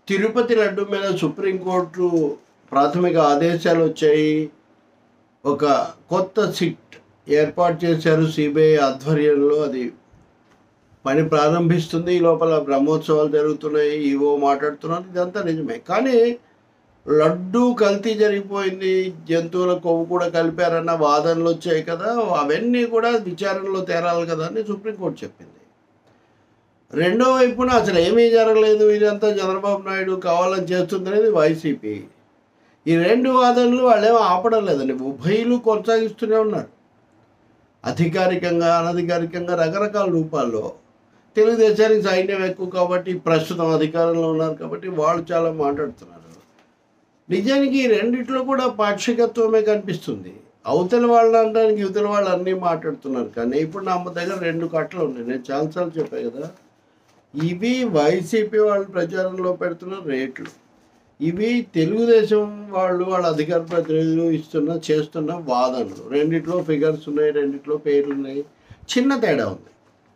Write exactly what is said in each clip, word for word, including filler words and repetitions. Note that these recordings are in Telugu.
తిరుపతి లడ్డు మీద సుప్రీంకోర్టు ప్రాథమిక ఆదేశాలు వచ్చాయి. ఒక కొత్త సిట్ ఏర్పాటు చేశారు సిబిఐ ఆధ్వర్యంలో. అది పని ప్రారంభిస్తుంది. ఈ లోపల బ్రహ్మోత్సవాలు జరుగుతున్నాయి, ఈవో మాట్లాడుతున్నారు, ఇదంతా నిజమే. కానీ లడ్డు కల్తీ జరిగిపోయింది, జంతువుల కొవ్వు కూడా కలిపారన్న వాదనలు వచ్చాయి కదా, అవన్నీ కూడా విచారణలో తేరాలి కదా అని సుప్రీంకోర్టు చెప్పింది. రెండో వైపున అసలు ఏమీ జరగలేదు, ఇదంతా చంద్రబాబు నాయుడు కావాలని చేస్తుందనేది వైసీపీ. ఈ రెండు వాదనలు వాళ్ళేమో ఆపడం లేదండి, ఉభయులు కొనసాగిస్తూనే ఉన్నారు. అధికారికంగా అనధికారికంగా రకరకాల రూపాల్లో. తెలుగుదేశానికి సైన్యం ఎక్కువ కాబట్టి, ప్రస్తుతం అధికారంలో ఉన్నారు కాబట్టి వాళ్ళు చాలా మాట్లాడుతున్నారు. నిజానికి ఈ రెండిట్లో కూడా పాక్షికత్వమే కనిపిస్తుంది. అవతల వాళ్ళు అనడానికి యువతల వాళ్ళు అన్నీ మాట్లాడుతున్నారు. కానీ ఇప్పుడు నా దగ్గర రెండు కట్టలు ఉన్నాయి, నేను చాలాసార్లు చెప్పాను కదా. ఇవి వైసీపీ వాళ్ళు ప్రచారంలో పెడుతున్న రేట్లు, ఇవి తెలుగుదేశం వాళ్ళు వాళ్ళ అధికార ప్రతినిధులు ఇస్తున్న చేస్తున్న వాదనలు. రెండిట్లో ఫిగర్స్ ఉన్నాయి, రెండిట్లో పేర్లు ఉన్నాయి, చిన్న తేడా ఉంది.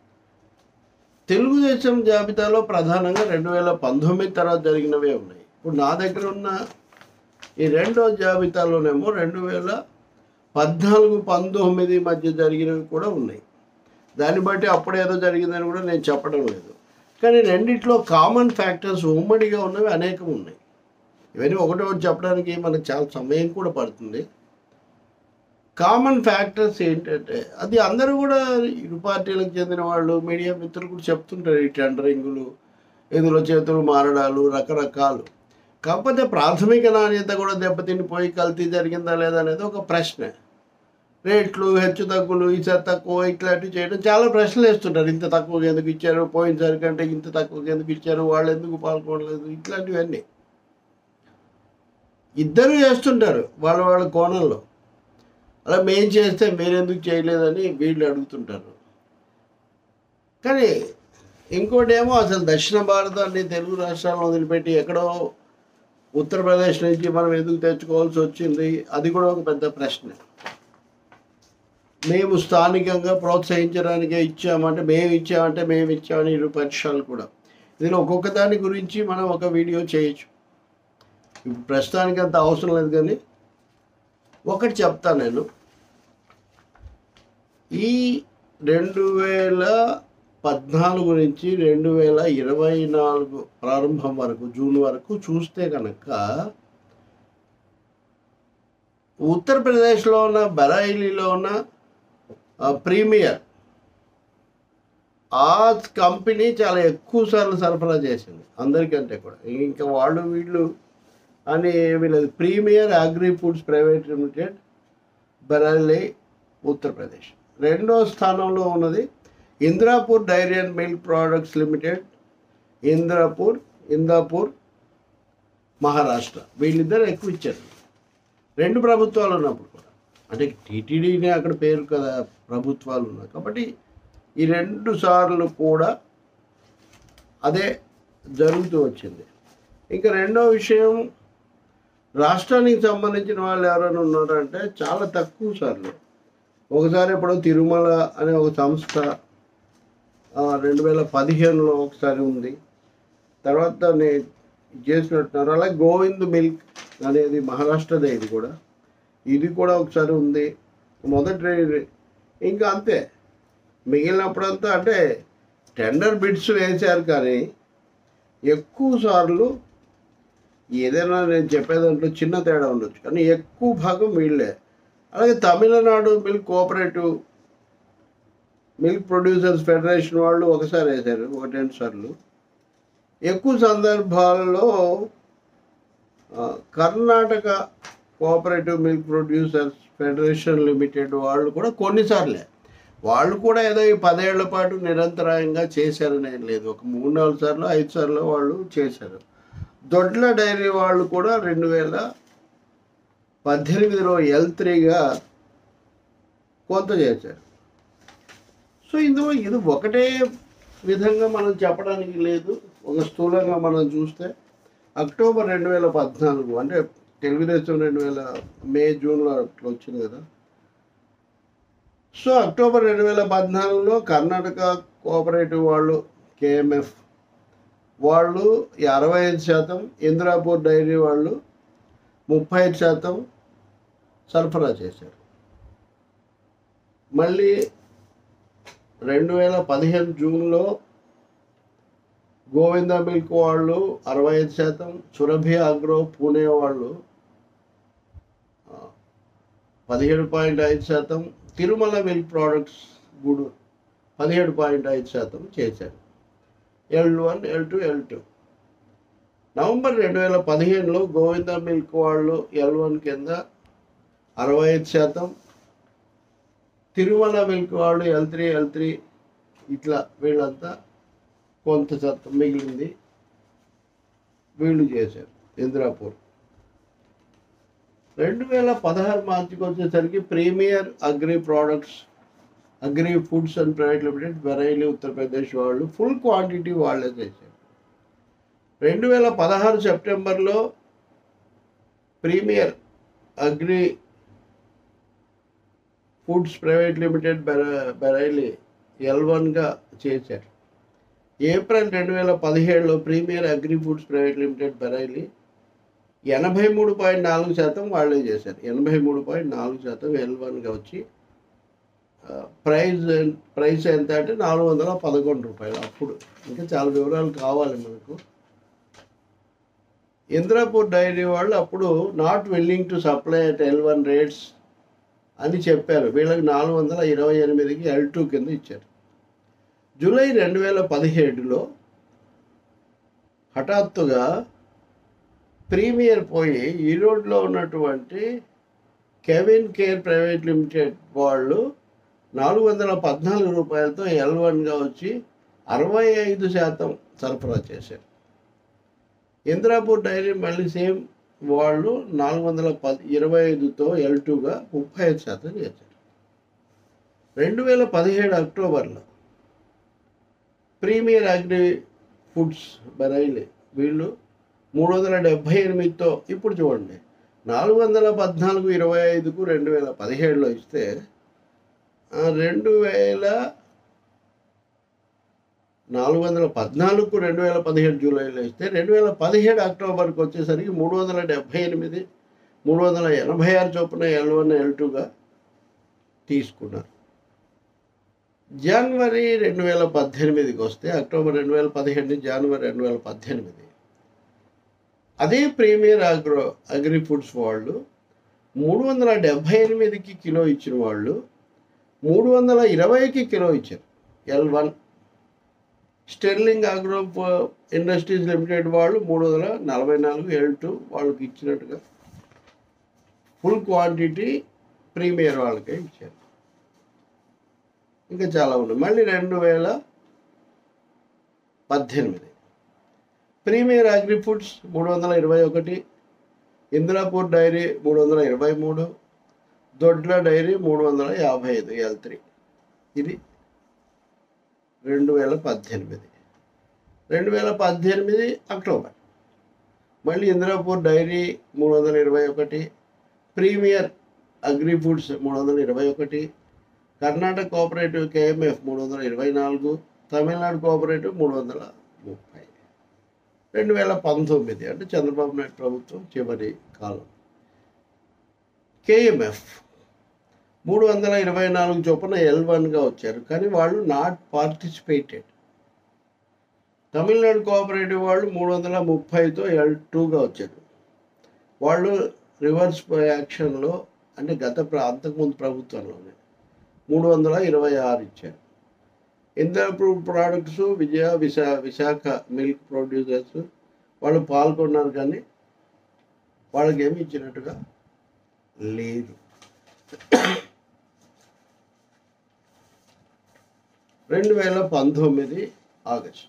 తెలుగుదేశం జాబితాలో ప్రధానంగా రెండు వేల పంతొమ్మిది తర్వాత జరిగినవే ఉన్నాయి. ఇప్పుడు నా దగ్గర ఉన్న ఈ రెండో జాబితాలోనేమో రెండు వేల పద్నాలుగు పంతొమ్మిది మధ్య జరిగినవి కూడా ఉన్నాయి. దాన్ని బట్టి అప్పుడేదో జరిగిందని కూడా నేను చెప్పడం లేదు. కానీ రెండిట్లో కామన్ ఫ్యాక్టర్స్ ఉమ్మడిగా ఉన్నవి అనేకం ఉన్నాయి. ఇవన్నీ ఒకటి ఒకటి చెప్పడానికి మనకు చాలా సమయం కూడా పడుతుంది. కామన్ ఫ్యాక్టర్స్ ఏంటంటే, అది అందరూ కూడా ఇరు పార్టీలకు చెందిన వాళ్ళు, మీడియా మిత్రులు కూడా చెప్తుంటారు. ఈ టెండరింగులు, ఇందులో చేతులు మారడాలు, రకరకాలు. కాకపోతే ప్రాథమిక నాణ్యత కూడా దెబ్బతినిపోయి కల్తీ జరిగిందా లేదా అనేది ఒక ప్రశ్న. రేట్లు హెచ్చు తగ్గులు, ఈసారి తక్కువ, ఇట్లాంటివి చేయడం చాలా ప్రశ్నలు వేస్తుంటారు. ఇంత తక్కువగా ఎందుకు ఇచ్చారు, పోయినసారి కంటే ఇంత తక్కువగా ఎందుకు ఇచ్చారు, వాళ్ళు ఎందుకు పాల్గొనలేదు, ఇట్లాంటివన్నీ ఇద్దరు చేస్తుంటారు వాళ్ళ వాళ్ళ కోణంలో. అలా మేం చేస్తే మీరెందుకు చేయలేదని వీళ్ళు అడుగుతుంటారు. కానీ ఇంకోటి ఏమో, అసలు దక్షిణ భారతాన్ని తెలుగు రాష్ట్రాలను వదిలిపెట్టి ఎక్కడో ఉత్తరప్రదేశ్ నుంచి మనం ఎందుకు తెచ్చుకోవాల్సి వచ్చింది, అది కూడా ఒక పెద్ద ప్రశ్న. మేము స్థానికంగా ప్రోత్సహించడానికే ఇచ్చామంటే, మేము ఇచ్చామంటే మేము ఇచ్చామని ఇరు పక్షాలు కూడా. ఇందులో ఒక్కొక్క దాని గురించి మనం ఒక వీడియో చేయొచ్చు, ఇప్పుడు ప్రస్తుతానికి అంత అవసరం లేదు. కానీ ఒకటి చెప్తాను నేను, ఈ రెండు వేల పద్నాలుగు నుంచి రెండు వేల ఇరవై నాలుగు ప్రారంభం వరకు, జూన్ వరకు చూస్తే కనుక ఉత్తరప్రదేశ్లో ఉన్న బరైలీలో ఉన్న ప్రీమియర్ ఆ కంపెనీ చాలా ఎక్కువ సార్లు సరఫరా చేసింది అందరికంటే కూడా. ఇంకా వాళ్ళు వీళ్ళు అని ఏమీ లేదు. Premier agri foods private limited, Bareilly, Uttar Pradesh. రెండో స్థానంలో ఉన్నది Indrapur dairy and milk products limited, Indrapur Indapur Maharashtra. వీళ్ళిద్దరు ఎక్కువ ఇచ్చారు రెండు ప్రభుత్వాలు ఉన్నప్పుడు కూడా. అంటే టీటీడీనే అక్కడ పేరు కదా, ప్రభుత్వాలు ఉన్నాయి కాబట్టి ఈ రెండు సార్లు కూడా అదే జరుగుతూ వచ్చింది. ఇంకా రెండో విషయం, రాష్ట్రానికి సంబంధించిన వాళ్ళు ఎవరైనా ఉన్నారంటే చాలా తక్కువ సార్లు. ఒకసారి ఇప్పుడు తిరుమల అనే ఒక సంస్థ రెండు వేల పదిహేనులో ఒకసారి ఉంది, తర్వాత నేను చేసినట్టున్నారు. అలాగే గోవింద్ మిల్క్ అనేది మహారాష్ట్రదే, ఇది కూడా ఇది కూడా ఒకసారి ఉంది మొదటి. ఇంకా అంతే, మిగిలినప్పుడంతా అంటే టెండర్ బిడ్స్ వేశారు. కానీ ఎక్కువ సార్లు ఏదైనా నేను చెప్పేదాంట్లో చిన్న తేడా ఉండొచ్చు, కానీ ఎక్కువ భాగం వీళ్ళే. అలాగే Tamil Nadu milk cooperative milk producers federation వాళ్ళు ఒకసారి వేశారు, ఒకటి రెండు సార్లు. ఎక్కువ సందర్భాలలో Karnataka cooperative milk producers federation limited వాళ్ళు కూడా కొన్నిసార్లే. వాళ్ళు కూడా ఏదో ఈ పదేళ్ల పాటు నిరంతరాయంగా చేశారనే లేదు, ఒక మూడు నాలుగు సార్లు ఐదు సార్లు వాళ్ళు చేశారు. దొడ్ల డైరీ వాళ్ళు కూడా రెండు వేల పద్దెనిమిదిలో ఎల్ త్రీగా కొంత చేశారు. సో ఇందులో ఇది ఒకటే విధంగా మనం చెప్పడానికి లేదు. ఒక స్థూలంగా మనం చూస్తే అక్టోబర్ రెండు వేల పద్నాలుగు అంటే తెలుగుదేశం రెండు వేల మే జూన్లో అట్లా వచ్చింది కదా. సో అక్టోబర్ రెండు వేల పద్నాలుగులో కర్ణాటక కోఆపరేటివ్ వాళ్ళు కేఎంఎఫ్ వాళ్ళు అరవై ఐదు శాతం, ఇందిరాపూర్ డైరీ వాళ్ళు ముప్పై ఐదు శాతం సరఫరా చేశారు. మళ్ళీ రెండు వేల పదిహేను జూన్లో గోవింద మిల్క్ వాళ్ళు అరవై ఐదు శాతం, సురభి అగ్రో పూణే వాళ్ళు పదిహేడు పాయింట్ ఐదు శాతం, తిరుమల మిల్క్ ప్రోడక్ట్స్ గూడూరు పదిహేడు పాయింట్ ఐదు శాతం చేశారు. L one L two L two November రెండు వేల పదిహేనులో గోవింద మిల్క్ వాళ్ళు ఎల్ వన్ కింద అరవై ఐదు శాతం, తిరుమల మిల్క్ వాళ్ళు ఎల్ త్రీ ఎల్ త్రీ ఇట్లా వీళ్ళంతా కొంత శాతం మిగిలింది వీళ్ళు చేశారు. ఇందిరాపూర్ రెండు వేల పదహారు మార్చికి వచ్చేసరికి premier agri products agri foods and private limited Bareilly Uttar Pradesh వాళ్ళు ఫుల్ క్వాంటిటీ వాళ్ళే చేశారు. రెండు వేల పదహారు సెప్టెంబర్లో premier agri foods private limited Bareilly L వన్గా చేశారు. ఏప్రిల్ రెండు వేల పదిహేడులో premier agri foods private limited Bareilly ఎనభై మూడు పాయింట్ నాలుగు శాతం వాళ్ళే చేశారు. ఎనభై మూడు పాయింట్ నాలుగు శాతం ఎల్ వన్గా వచ్చి ప్రైస్ ప్రైస్ ఎంత అంటే నాలుగు వందల పదకొండు రూపాయలు. అప్పుడు ఇంకా చాలా వివరాలు కావాలి మనకు. ఇందిరాపూర్ డైరీ వాళ్ళు అప్పుడు not willing to supply at L one rates అని చెప్పారు. వీళ్ళకి నాలుగు వందల ఇరవై ఎనిమిదికి ఎల్ టూ కింద ఇచ్చారు. జూలై రెండు వేల పదిహేడులో హఠాత్తుగా ప్రీమియర్ పోయి ఈరోడ్లో ఉన్నటువంటి కెవిన్ కేర్ ప్రైవేట్ లిమిటెడ్ వాళ్ళు నాలుగు వందల పద్నాలుగు రూపాయలతో ఎల్ వన్గా వచ్చి అరవై ఐదు శాతం సరఫరా చేశారు. ఇందిరాపూర్ డైరీ మళ్ళీ సేమ్ వాళ్ళు నాలుగు వందల పది ఇరవై ఐదుతో ఎల్ టూగా ముప్పై ఐదు శాతం చేశారు. రెండు వేల పదిహేడు అక్టోబర్లో ప్రీమియర్ అగ్రి ఫుడ్స్ బరైలి వీళ్ళు మూడు వందల డెబ్భై ఎనిమిదితో ఇప్పుడు చూడండి నాలుగు వందల పద్నాలుగు ఇరవై ఐదుకు రెండు వేల పదిహేడులో ఇస్తే రెండు వేల నాలుగు వందల పద్నాలుగుకు రెండు వేల పదిహేడు జూలైలో ఇస్తే రెండు వేల పదిహేడు అక్టోబర్కి వచ్చేసరికి మూడు వందల డెబ్భై ఎనిమిది మూడు వందల ఎనభై ఆరు చొప్పున ఎల్ వన్ ఎల్ టూగా తీసుకున్నారు. జనవరి రెండు వేల పద్దెనిమిదికి వస్తే అక్టోబర్ రెండు వేల పదిహేడు జనవరి రెండు వేల పద్దెనిమిది అదే ప్రీమియర్ అగ్రో అగ్రి ఫుడ్స్ వాళ్ళు మూడు వందల డెబ్భై ఎనిమిదికి కిలో ఇచ్చిన వాళ్ళు మూడు వందల ఇరవైకి కిలో ఇచ్చారు L one. Sterling agro industries limited వాళ్ళు మూడు వందల నలభై నాలుగు ఎల్ టూ వాళ్ళకి ఇచ్చినట్టుగా ఫుల్ క్వాంటిటీ ప్రీమియర్ వాళ్ళకే ఇచ్చారు. ఇంకా చాలా ఉన్నాయి. మళ్ళీ రెండు వేల పద్దెనిమిది ప్రీమియర్ అగ్రి ఫుడ్స్ మూడు వందల ఇరవై ఒకటి, ఇందిరాపూర్ డైరీ మూడు వందల ఇరవై మూడు, దొడ్ల డైరీ మూడు వందల యాభై ఐదు ఎల్ త్రీ. ఇది రెండు వేల పద్దెనిమిది రెండు వేల పద్దెనిమిది అక్టోబర్ మళ్ళీ ఇందిరాపూర్ డైరీ మూడు వందల ఇరవై ఒకటి, ప్రీమియర్ అగ్రి ఫుడ్స్ మూడు వందల ఇరవై ఒకటి, కర్ణాటక కోఆపరేటివ్ కేఎంఎఫ్ మూడు వందల ఇరవై నాలుగు, తమిళనాడు కోఆపరేటివ్ మూడు వందల ముప్పై. రెండు వేల పంతొమ్మిది అంటే చంద్రబాబు నాయుడు ప్రభుత్వం చివరి కాలం కేఎంఎఫ్ మూడు వందల ఇరవై నాలుగు చొప్పున ఎల్ వన్గా వచ్చారు. కానీ వాళ్ళు నాట్ పార్టిసిపేటెడ్. తమిళనాడు కోఆపరేటివ్ వాళ్ళు మూడు వందల ముప్పైతో ఎల్ టూగా వచ్చారు. వాళ్ళు రివర్స్ యాక్షన్లో అంటే గత అంతకుముందు ప్రభుత్వంలోనే మూడు వందల ఇరవై ఆరు ఇచ్చారు. ఇందిరాపూర్ ప్రోడక్ట్స్ విజయ విశా విశాఖ మిల్క్ ప్రొడ్యూసర్స్ వాళ్ళు పాల్గొన్నారు కానీ వాళ్ళకి ఏమి ఇచ్చినట్టుగా లేదు. రెండు వేల పంతొమ్మిది ఆగస్ట్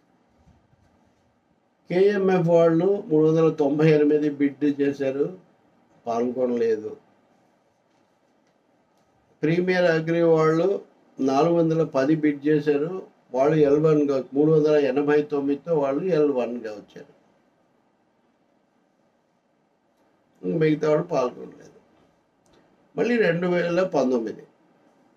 కేఎంఎఫ్ వాళ్ళు మూడు వందల తొంభై ఎనిమిది బిడ్ చేశారు, పాల్గొనలేదు. ప్రీమియర్ అగ్రి వాళ్ళు నాలుగు వందల పది బిడ్ చేశారు, వాళ్ళు ఎల్ వన్గా మూడు వందల ఎనభై తొమ్మిదితో వాళ్ళు ఎల్ వన్గా వచ్చారు. మిగతా వాళ్ళు పాల్గొనలేదు. మళ్ళీ రెండు వేల పంతొమ్మిది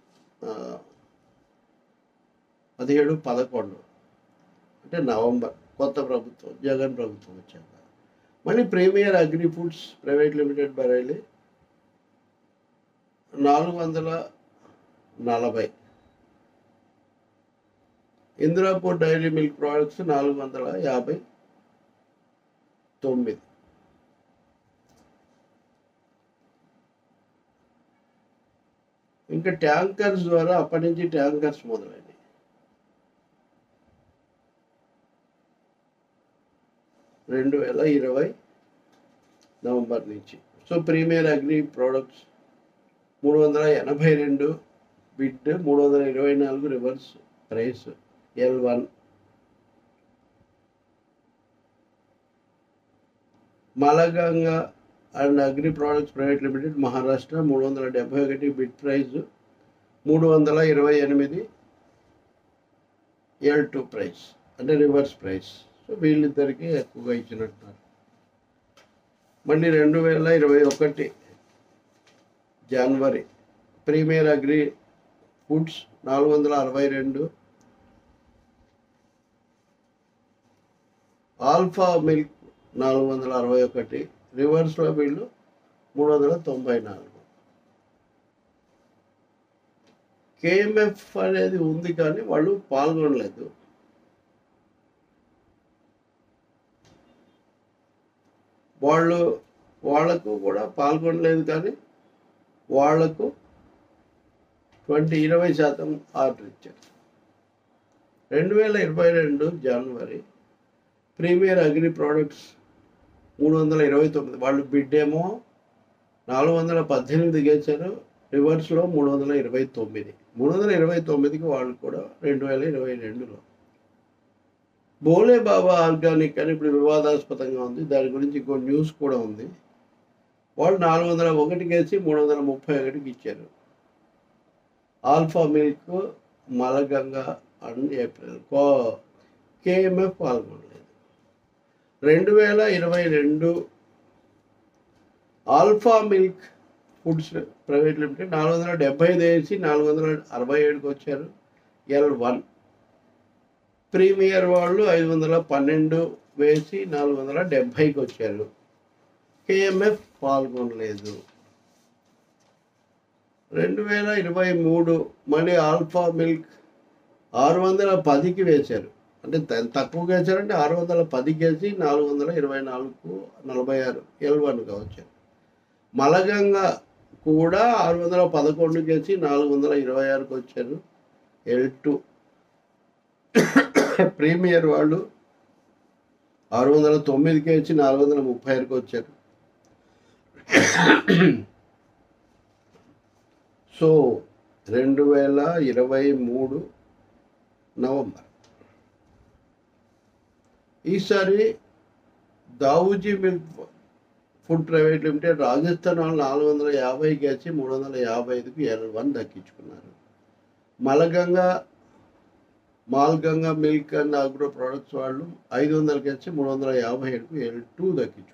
పదిహేడు పదకొండు అంటే నవంబర్ కొత్త ప్రభుత్వం జగన్ ప్రభుత్వం వచ్చాక. మళ్ళీ premier agri foods private limited Bareilly నాలుగు వందల నలభై, ఇందిరాపూర్ డైరీ మిల్క్ ప్రోడక్ట్స్ నాలుగు వందల యాభై తొమ్మిది. ఇంకా ట్యాంకర్స్ ద్వారా అప్పటి నుంచి ట్యాంకర్స్ మొదలైనవి. రెండు వేల ఇరవై నవంబర్ నుంచి. సో ప్రీమియర్ అగ్రి ప్రోడక్ట్స్ మూడు వందల ఎనభై రెండు బిడ్, మూడు వందల ఇరవై నాలుగు reverse price L one. Malganga and agri products private limited Maharashtra మూడు వందల డెబ్బై ఒకటి బిడ్ ప్రైజ్, మూడు వందల ఇరవై ఎనిమిది ఎల్ టూ ప్రైస్ అంటే రివర్స్ ప్రైస్. సో వీళ్ళిద్దరికీ ఎక్కువగా ఇచ్చినట్టున్నారు. మళ్ళీ రెండు వేల ఇరవై ఒకటి జనవరి ప్రీమియర్ అగ్రి ఫుడ్స్ నాలుగు వందల అరవై రెండు, ఆల్ఫా మిల్క్ నాలుగు వందల అరవై ఒకటి, రివర్స్లో వీళ్ళు మూడు వందల తొంభై నాలుగు. కేఎంఎఫ్ అనేది ఉంది కానీ వాళ్ళు పాల్గొనలేదు. వాళ్ళు వాళ్లకు కూడా పాల్గొనలేదు కానీ వాళ్లకు ట్వంటీ ఇరవై శాతం ఆర్డర్ ఇచ్చారు. రెండు వేల ఇరవై రెండు జనవరి ప్రీమియర్ అగ్రి ప్రోడక్ట్స్ మూడు వందల ఇరవై తొమ్మిది, వాళ్ళు బిడ్ ఏమో నాలుగు వందల పద్దెనిమిది గేచారు, రివర్స్లో మూడు వందల ఇరవై తొమ్మిది. మూడు వందల ఇరవై తొమ్మిదికి వాళ్ళు కూడా రెండు వేల ఇరవై రెండులో. బోలే బాబా ఆర్గానిక్ అని ఇప్పుడు వివాదాస్పదంగా ఉంది, దాని గురించి ఇంకో న్యూస్ కూడా ఉంది. వాళ్ళు నాలుగు వందల ఒకటికి వేసి మూడు వందల ముప్పై ఒకటికి ఇచ్చారు. Alpha milk, Malganga and April co KMF పాల్గొనలేదు. రెండు వేల ఇరవై రెండు alpha milk foods private limited నాలుగు వందల డెబ్బై ఐదు వేసి నాలుగు వందల అరవై ఏడుకి వచ్చారు ఎల్ వన్. ప్రీమియర్ వాళ్ళు ఐదు వందల పన్నెండు వేసి నాలుగు వందల డెబ్భైకి వచ్చారు. కేఎంఎఫ్ పాల్గొనలేదు. రెండు వేల ఇరవై మూడు మళ్ళీ ఆల్ఫా మిల్క్ ఆరు వందల పదికి వేశారు, అంటే తక్కువగా వేశారంటే ఆరు వందల పదికి వేసి నాలుగు వందల ఇరవై నాలుగు నలభై ఆరు ఎల్ వన్గా వచ్చారు. మలగంగా కూడా ఆరు వందల పదకొండుకి వేసి నాలుగు వందల ఇరవై ఆరుకి వచ్చారు ఎల్ టూ. ప్రీమియర్ వాళ్ళు ఆరు వందల తొమ్మిదికి వచ్చి నాలుగు వందల ముప్పై ఆరుకి వచ్చారు. సో రెండు వేల ఇరవై మూడు నవంబర్ ఈసారి Dauji milk food private limited Rajasthan వాళ్ళు నాలుగు వందల యాభైకి వచ్చి మూడు వందల యాభై ఐదుకి ఎల్ వన్ దక్కించుకున్నారు. Malganga Malganga milk and agro products వాళ్ళు ఐదు వందలకి వచ్చి మూడు వందల యాభై ఏడుకు ఎల్ టూ దక్కించుకున్నారు.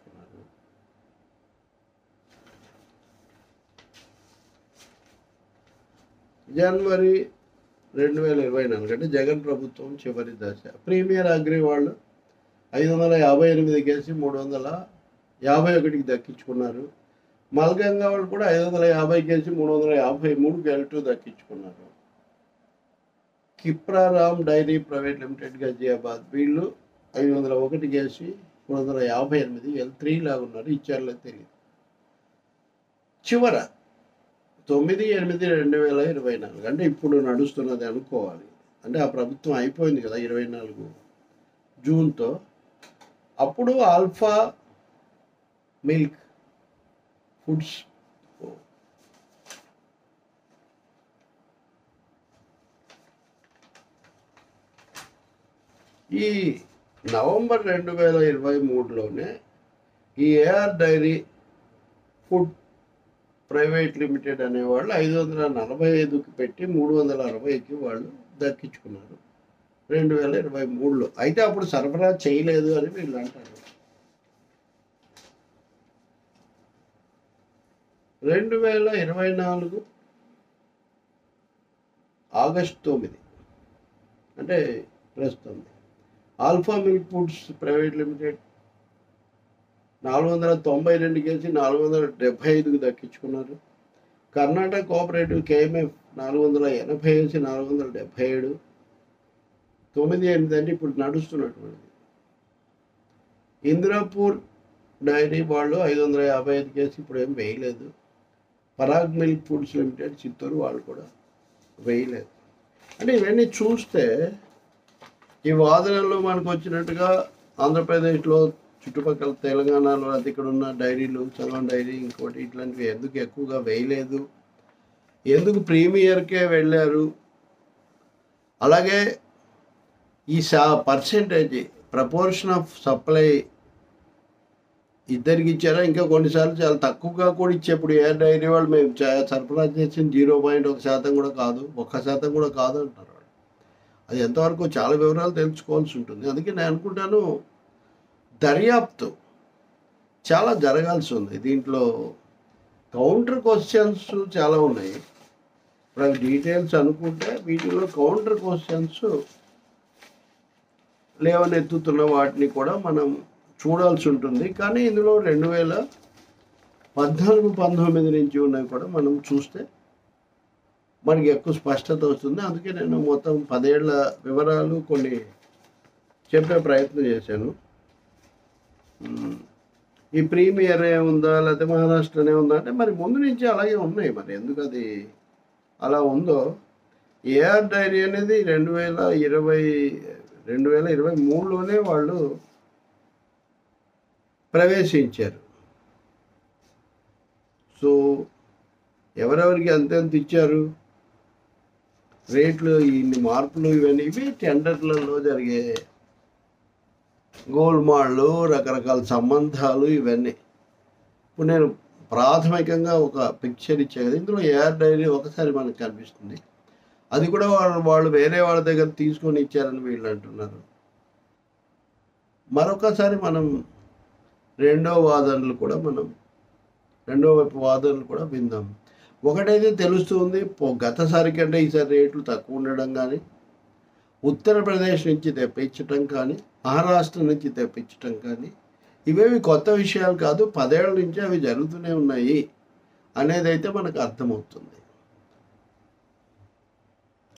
జనవరి రెండు వేల ఇరవై నాలుగు అంటే జగన్ ప్రభుత్వం చివరి దశ. ప్రీమియర్ అగ్రి వాళ్ళు ఐదు వందల యాభై ఎనిమిదికి వేసి మూడు వందల యాభై ఒకటికి దక్కించుకున్నారు. మల్గంగా వాళ్ళు కూడా ఐదు వందల యాభైకి వేసి మూడు వందల యాభై మూడుకి ఎల్ టూ దక్కించుకున్నారు. కిప్రారామ్ డైరీ ప్రైవేట్ లిమిటెడ్ గజియాబాద్ వీళ్ళు ఐదు వందల ఒకటికి వేసి మూడు వందల యాభై ఎనిమిది ఎల్ త్రీ లాగా ఉన్నారు, ఇచ్చారులేదు తెలియదు. చివర తొమ్మిది ఎనిమిది రెండు వేల ఇరవై నాలుగు అంటే ఇప్పుడు నడుస్తున్నది అనుకోవాలి. అంటే ఆ ప్రభుత్వం అయిపోయింది కదా ఇరవై నాలుగు జూన్తో. అప్పుడు ఆల్ఫా మిల్క్ ఫుడ్స్ ఈ నవంబర్ రెండు వేల ఇరవై మూడులోనే ఈ AR dairy food private limited అనేవాళ్ళు ఐదు వందల నలభై ఐదుకి పెట్టి మూడు వందల అరవైకి వాళ్ళు దక్కించుకున్నారు రెండు వేల ఇరవై మూడులో. అయితే అప్పుడు సరఫరా చేయలేదు అని వీళ్ళు అంటారు. రెండు వేల ఇరవై నాలుగు ఆగస్టు తొమ్మిది అంటే ప్రస్తుతం alpha milk foods private limited నాలుగు వందల తొంభై రెండు కేసి నాలుగు వందల డెబ్బై ఐదుకు దక్కించుకున్నారు. కర్ణాటక కోఆపరేటివ్ కేఎంఎఫ్ నాలుగు వందల ఎనభై వేసి నాలుగు వందల డెబ్బై ఏడు తొమ్మిది ఎనిమిది అంటే ఇప్పుడు నడుస్తున్నటువంటిది. ఇందిరాపూర్ డైరీ వాళ్ళు ఐదు వందల యాభై ఐదు కేసు ఇప్పుడు ఏం వేయలేదు. Parag milk foods limited Chittoor వాళ్ళు కూడా వేయలేదు. అంటే ఇవన్నీ చూస్తే ఈ వాదనలు మనకు వచ్చినట్టుగా ఆంధ్రప్రదేశ్లో చుట్టుపక్కల తెలంగాణలో అది ఇక్కడ ఉన్న డైరీలు చలం డైరీ ఇంకోటి ఇట్లాంటివి ఎందుకు ఎక్కువగా వేయలేదు, ఎందుకు ప్రీమియర్కే వెళ్ళారు, అలాగే ఈ సా పర్సెంటేజ్ ప్రపోర్షన్ ఆఫ్ సప్లై ఇద్దరికి ఇచ్చారా, ఇంకా కొన్నిసార్లు చాలా తక్కువగా కూడా ఇచ్చేప్పుడు ఏ డైరీ వాళ్ళు మేము సరఫరా చేసిన జీరో పాయింట్ ఒక శాతం కూడా కాదు, ఒక్క శాతం కూడా కాదు అంటారు వాళ్ళు. అది ఎంతవరకు చాలా వివరాలు తెలుసుకోవాల్సి ఉంటుంది. అందుకే నేను అనుకుంటాను దర్యాప్తు చాలా జరగాల్సి ఉంది. దీంట్లో కౌంటర్ క్వశ్చన్స్ చాలా ఉన్నాయి. ఇప్పుడు అవి డీటెయిల్స్ అనుకుంటే వీటిలో కౌంటర్ క్వశ్చన్స్ లేవనెత్తుతున్న వాటిని కూడా మనం చూడాల్సి ఉంటుంది. కానీ ఇందులో రెండు వేల పద్నాలుగు పంతొమ్మిది నుంచి ఉన్నవి కూడా మనం చూస్తే మనకి ఎక్కువ స్పష్టత వస్తుంది. అందుకే నేను మొత్తం పదేళ్ల వివరాలు కొన్ని చెప్పే ప్రయత్నం చేశాను. ఈ ప్రీమియర్ ఏముందా లేకపోతే మహారాష్ట్రనే ఉందా అంటే మరి ముందు నుంచి అలాగే ఉన్నాయి. మరి ఎందుకు అది అలా ఉందో, ఏఆర్ డైరీ అనేది రెండు వేల ఇరవై రెండు వేల ఇరవై మూడులోనే వాళ్ళు ప్రవేశించారు. సో ఎవరెవరికి ఎంతెంత ఇచ్చారు, రేట్లు, ఇన్ని మార్పులు ఇవన్నీ ఇవి టెండర్లలో జరిగే గోల్మాళ్ళు, రకరకాల సంబంధాలు ఇవన్నీ. ఇప్పుడు నేను ప్రాథమికంగా ఒక పిక్చర్ ఇచ్చే కదా, ఇందులో ఏఆర్ డైరీ ఒకసారి మనకు కనిపిస్తుంది. అది కూడా వాళ్ళు వాళ్ళు వేరే వాళ్ళ దగ్గర తీసుకొని ఇచ్చారని వీళ్ళు అంటున్నారు. మరొకసారి మనం రెండో వాదనలు కూడా మనం రెండో వైపు వాదనలు కూడా విందాం. ఒకటైతే తెలుస్తుంది, గతసారి కంటే ఈసారి రేట్లు తక్కువ ఉండడం కానీ, ఉత్తరప్రదేశ్ నుంచి తెప్పించటం కానీ, మహారాష్ట్ర నుంచి తెప్పించటం కానీ ఇవేవి కొత్త విషయాలు కాదు. పదేళ్ల నుంచి అవి జరుగుతూనే ఉన్నాయి అనేది అయితే మనకు అర్థమవుతుంది.